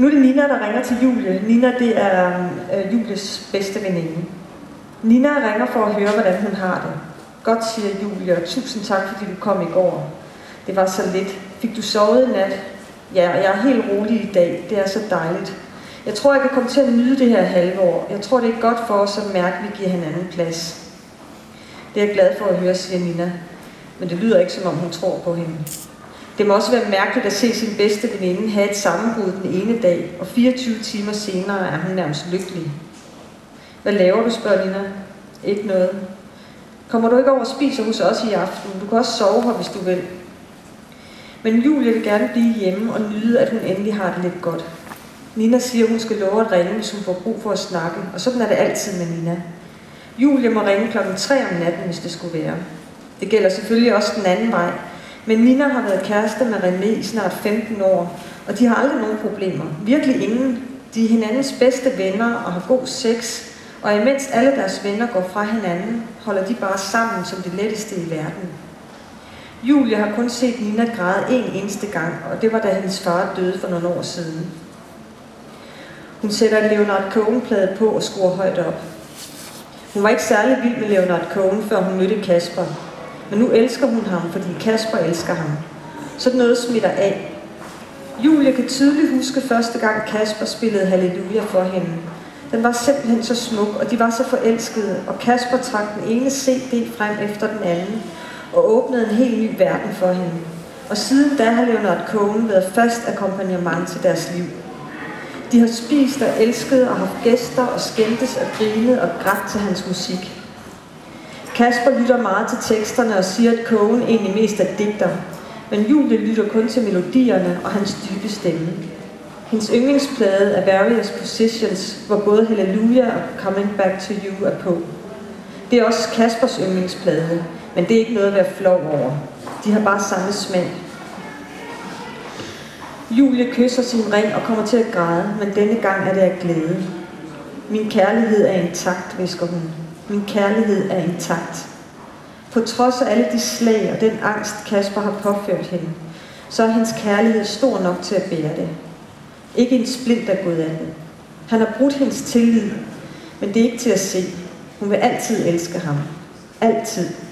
Nu er det Nina, der ringer til Julie. Nina, det er Julies bedste veninde. Nina ringer for at høre, hvordan hun har det. Godt, siger Julie, og tusind tak, fordi du kom i går. Det var så lidt. Fik du sovet i nat? Ja, og jeg er helt rolig i dag. Det er så dejligt. Jeg tror, jeg kan komme til at nyde det her halve år. Jeg tror, det er godt for os at mærke, at vi giver hinanden plads. Det er jeg glad for at høre, siger Nina. Men det lyder ikke, som om hun tror på hende. Det må også være mærkeligt at se sin bedste veninde have et sammenbrud den ene dag, og 24 timer senere er hun nærmest lykkelig. Hvad laver du, spørger Nina. Ikke noget. Kommer du ikke over og spiser hos os i aften? Du kan også sove her, hvis du vil. Men Julie vil gerne blive hjemme og nyde, at hun endelig har det lidt godt. Nina siger, at hun skal love at ringe, hvis hun får brug for at snakke, og sådan er det altid med Nina. Julie må ringe klokken 3 om natten, hvis det skulle være. Det gælder selvfølgelig også den anden vej, men Nina har været kæreste med René i snart 15 år, og de har aldrig nogen problemer. Virkelig ingen. De er hinandens bedste venner og har god sex, og imens alle deres venner går fra hinanden, holder de bare sammen som det letteste i verden. Julie har kun set Nina græde en eneste gang, og det var da hendes far døde for nogle år siden. Hun sætter en Leonard Cohen-plade på og skruer højt op. Hun var ikke særlig vild med Leonard Cohen, før hun mødte Kasper. Men nu elsker hun ham, fordi Kasper elsker ham. Sådan noget smitter af. Julie kan tydeligt huske første gang Kasper spillede Halleluja for hende. Den var simpelthen så smuk, og de var så forelskede, og Kasper trak den ene CD frem efter den anden, og åbnede en helt ny verden for hende. Og siden da har Leonard Cohen været fast akkompagnement til deres liv. De har spist og elsket og haft gæster og skændtes og grinet og grædt til hans musik. Kasper lytter meget til teksterne og siger, at Cohen egentlig mest er digter, men Julie lytter kun til melodierne og hans dybe stemme. Hendes yndlingsplade er Various Positions, hvor både Halleluja og Coming Back to You er på. Det er også Kaspers yndlingsplade, men det er ikke noget at være flov over. De har bare samme smag. Julie kysser sin ring og kommer til at græde, men denne gang er det af glæde. Min kærlighed er intakt, hvisker hun. Min kærlighed er intakt. På trods af alle de slag og den angst, Kasper har påført hende, så er hendes kærlighed stor nok til at bære det. Ikke en splint er gået af den. Han har brudt hendes tillid, men det er ikke til at se. Hun vil altid elske ham. Altid.